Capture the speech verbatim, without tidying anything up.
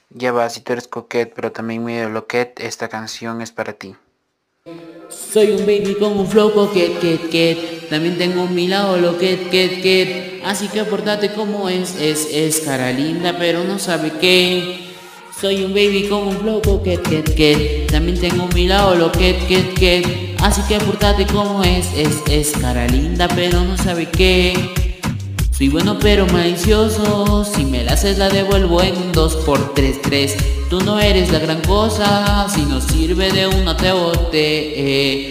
Ya va, si tú eres coquet, pero también medio loquet, esta canción es para ti. Soy un baby con un flow coquet, ket, ket. También tengo mi lado lo ket, ket, ket. Así que portate como es, es, es cara linda, pero no sabe qué. Soy un baby con un flow coquet, ket, ket. También tengo mi lado lo ket, ket, ket. Así que portate como es, es, es cara linda, pero no sabe qué. Soy bueno pero malicioso, si me la haces la devuelvo en dos por tres tres. Tú no eres la gran cosa, si no sirve de una te bote.